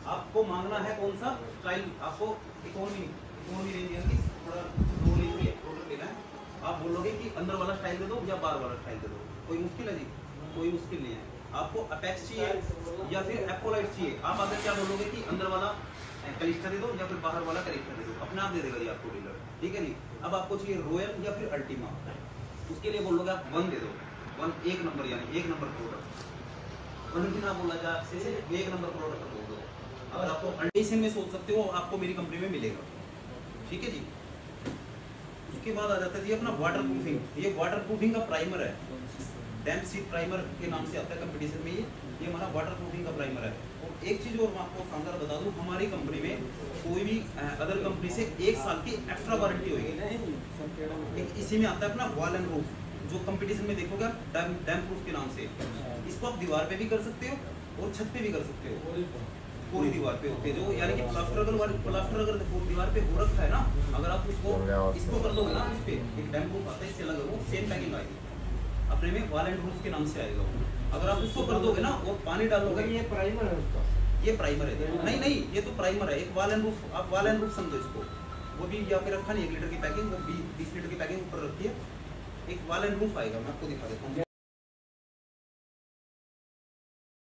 आपको मांगना है कौन सा स्टाइल, आपको इकोनॉमी रेंज यानी थोड़ा लो रेंज में प्रोडक्ट लेना है। आप बोलोगे कि अंदर वाला स्टाइल दे दो या बार वाला स्टाइल दे दो, कोई मुश्किल है जी? कोई मुश्किल नहीं है। आपको अपेक्स चाहिए या फिर एपोलाइट चाहिए, आप आगे क्या बोलोगे कि अंदर वाला कलिस्टर दे दो या फिर बाहर वाला कलिस्टर दे दो, अपने आप दे देगा जी आपको डीलर, ठीक है जी। अब आपको चाहिए रॉयल या फिर अल्टीमा, उसके लिए बोलोगे आप 1 दे दो, 1 1 नंबर यानी 1 नंबर प्रोडक्ट, 1 भी ना बोला जाए आपसे, 1 नंबर प्रोडक्ट बोल दो। अगर आपको अल्टीमेशन में सोच सकते हो, आपको मेरी कंपनी में मिलेगा, ठीक है जी। उसके बाद आ जाता है जी अपना वाटर प्रूफिंग। ये वाटर प्रूफिंग का प्राइमर है, डैम्प सीट प्राइमर के नाम से आता है कंपटीशन में। ये हमारा वाटर प्रूफिंग का प्राइमर है। और एक चीज़ और मैं आपको शानदार बता दूं, हमारी कंपनी में कोई भी अदर कंपनी से 1 साल की एक्स्ट्रा वारंटी होगी। इसी में आता है अपना वॉल एंड रूफ, जो कंपटीशन में देखोगे आप डैम्प प्रूफ के नाम से। इसको आप दीवार पे भी कर सकते हो और छत पे भी कर सकते हो, पूरी दीवार पे होते जो, यानी कि प्लास्टर अगर दीवार पे हो रखा है ना, अगर आप इसको कर दोगे ना, इस पे एक डैम्प प्रूफ आता है, इससे अलग वो सेम पैकिंग आएगी अपने में, वॉल एंड रूफ के नाम से आएगा। अगर आप इसको कर दोगे ना और पानी डालोगे, ये प्राइमर है उसका, ये प्राइमर है। नहीं ये तो प्राइमर है, एक वॉल एंड रूफ, आप वॉल एंड रूफ समझो इसको। वो भी यहाँ पे रखा नहीं, 1 लीटर की पैकिंग, वो 20 लीटर की पैकिंग ऊपर रखी है, एक वॉल एंड रूफ आएगा, मैं आपको दिखा देता हूँ।